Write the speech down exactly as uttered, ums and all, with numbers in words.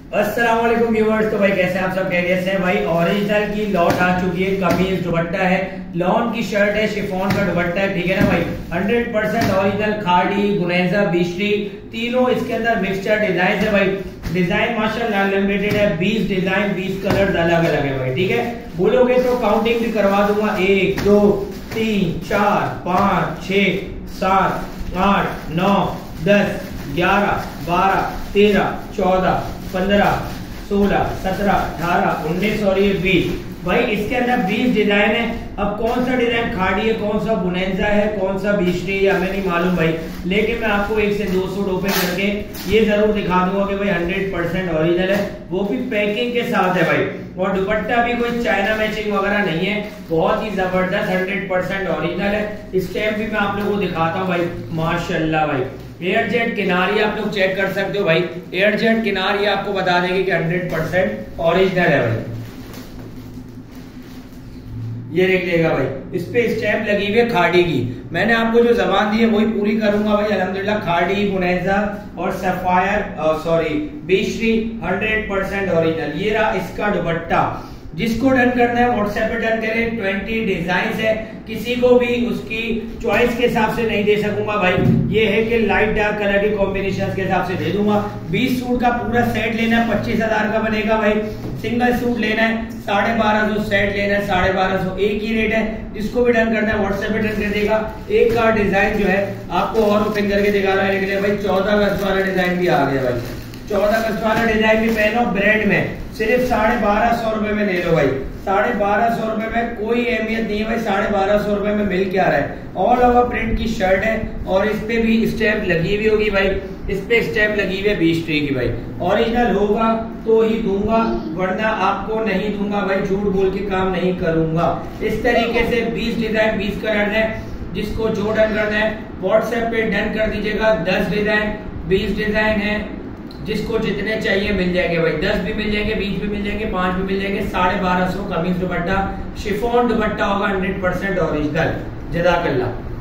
अस्सलाम वालेकुम व्यूअर्स। तो भाई कैसे आप सब खैरियत से हैं भाई। ओरिजिनल की लॉट आ चुकी है, कमीज दुपट्टा है, लॉन की शर्ट है, शिफॉन का दुपट्टा है, ठीक है ना भाई। हंड्रेड परसेंट ओरिजिनल खाड़ी गुनेजा बिश्री तीनों इसके अंदर मिक्सचर डिजाइन है भाई। डिजाइन माशाल्लाह अनलिमिटेड है, बीस डिजाइन बीस कलर अलग अलग है भाई, ठीक है। बोलोगे तो काउंटिंग भी करवा दूंगा, एक दो तीन चार पाँच छह सात आठ नौ दस ग्यारह बारह तेरह चौदह पंद्रह सोलह सत्रह अठारह उन्नीस और ये बीस भाई। इसके अंदर बीस डिजाइन है। अब कौन सा डिजाइन खाड़ी है, कौन सा बुनेजा है, कौन सा बिश्री है, हमें नहीं मालूम भाई। लेकिन मैं आपको एक से दो सौ ओपन करके ये जरूर दिखा दूंगा कि भाई हंड्रेड परसेंट ओरिजिनल है, वो भी पैकिंग के साथ है भाई। और दुपट्टा भी कोई चाइना मैचिंग वगैरह नहीं है, बहुत ही जबरदस्त हंड्रेड परसेंट ओरिजिनल है। स्टैम्प भी मैं आप लोगों को दिखाता हूँ भाई, माशाल्लाह भाई। एयर जेट किनारी आप लोग चेक कर सकते हो भाई, एयर जेट किनारी आपको बता देगी कि हंड्रेड परसेंट ओरिजिनल है भाई। ये देख लेगा भाई, इस पे स्टैम्प लगी हुई है खाड़ी की। मैंने आपको जो जबान दी है वही पूरी करूंगा भाई अल्हम्दुलिल्लाह। खाड़ी बुनेजा और सफायर सॉरी बिश्री हंड्रेड परसेंट ओरिजिनल। ये रहा इसका दुपट्टा। जिसको डन करना है व्हाट्सएप पे डन करें। ट्वेंटी डिजाइन है, किसी को भी उसकी चॉइस के हिसाब से नहीं दे सकूंगा भाई। ये है कि लाइट डार्क कलर के कॉम्बिनेशन के हिसाब से दे दूंगा। बीस सूट का पूरा सेट लेना है, पच्चीस हजार का बनेगा भाई। सिंगल सूट लेना है साढ़े बारह सौ, सेट लेना है साढ़े बारह सौ, एक ही रेट है। जिसको भी डन करना है व्हाट्सएप पे डन कर देगा। एक का डिजाइन जो है आपको और ओपन करके दिखा रहा है, भाई चौदह गज वाला डिजाइन भी आ गया भाई। चौदह गज वाला डिजाइन भी पहनो ब्रांड में, सिर्फ साढ़े बारह सौ रुपए में ले लो भाई। साढ़े बारह सौ रुपए में कोई अहमियत नहीं है भाई, साढ़े बारह सौ रुपए में मिल क्या रहा है। ऑल ओवर प्रिंट की शर्ट है और इस पे भी स्टैम्प लगी हुई होगी भाई। इस पे स्टैम्प लगी हुई है बीस ट्री की भाई। ओरिजिनल होगा तो ही दूंगा, वरना आपको नहीं दूंगा भाई, झूठ बोल के काम नहीं करूंगा। इस तरीके से बीस डिजाइन बीस कलर है। जिसको जो डन करना है व्हाट्सएप पे डन कर दीजिएगा। दस डिजाइन बीस डिजाइन है, जिसको जितने चाहिए मिल जाएंगे भाई। दस भी मिल जाएंगे, बीस भी मिल जाएंगे, पांच भी मिल जाएंगे। साढ़े बारह सौ कमीज दुपट्टा, शिफॉन दुपट्टा होगा, हंड्रेड परसेंट ओरिजिनल। जज़ाकल्लाह।